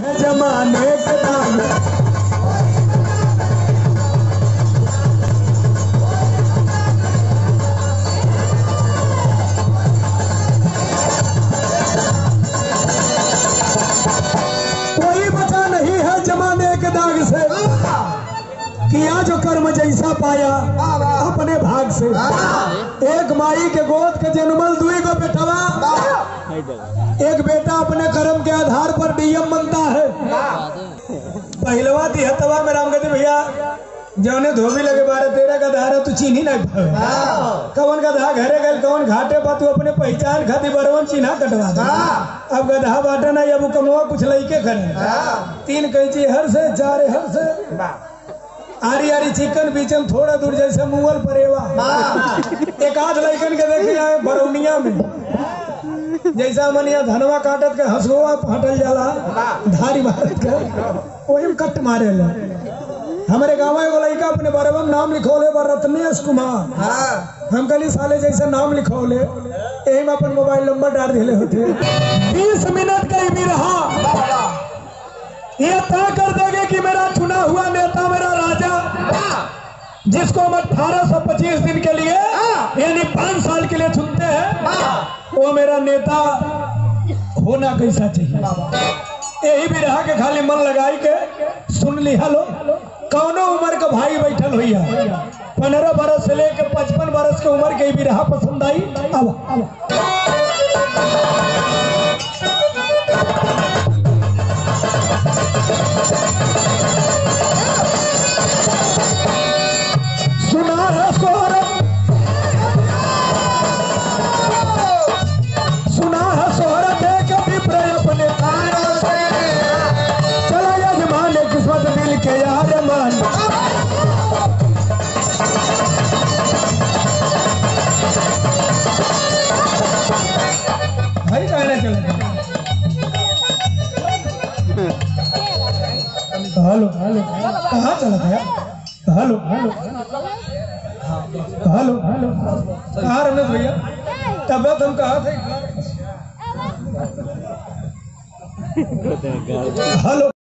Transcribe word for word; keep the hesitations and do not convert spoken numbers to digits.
जमाने के दाग कोई बचा नहीं है जमाने के दाग से, किया जो कर्म जैसा पाया अपने भाग से। एक माई के गोद के जन्मल दुई को बेटवा, एक बेटा अपने कर्म के आधार पर डीएम बनता है। पहलवा तिहत्तवा में राम कहते भैया जौने धोबी लगे बारह तेरह का धारा तू चीन्ही नहीं पावे, कौन गधा घरे गए कौन घाटे पर तू अपने पहचान खाती बरवन चिन्हा कटवा दे। अब गधा बाटा नहीं, अब कमवा कुछ लइके करे, तीन कैंची हर से चार हर से आरी आरी चिकन बीचम थोड़ा दूर जैसे मुगल परेवा। एक आध लइकन के देखे जाए बरौनिया में जैसा मनिया धनवा काटत के हंसुआ हटल जाला धारी मारत के वही कट मारे ला। हमारे गाँव एगो लड़का अपने बरवन नाम लिखौले बा रत्नेश कुमार। हम कली साले जैसे नाम लिखौले यही में अपन मोबाइल नंबर डाल दिले होते। बीस मिनट का ही भी रहा ये तय कर देंगे कि मेरा चुना हुआ नेता मेरा राजा, जिसको हम अठारह सौ पच्चीस दिन के लिए यानी पांच साल के लिए चुनते हैं, वो मेरा नेता होना कैसा चाहिए। यही भी रहा के खाली मन लगाई के सुन लिया लो। कौनो उम्र का भाई बैठल हुई पंद्रह बरस से लेकर पचपन बरस के उम्र के भी रहा पसंद आई। अब सुना है सोहरा, सुना है सोहरा देख विप्रय अपने चला यजमान किस्मत दिल के यार मान। भाई कहने चले हेलो हेलो कहाँ चला गया? हेलो हेलो हेलो हेलो कहाँ रमेश भैया? तबियत हम कहाँ थे? हेलो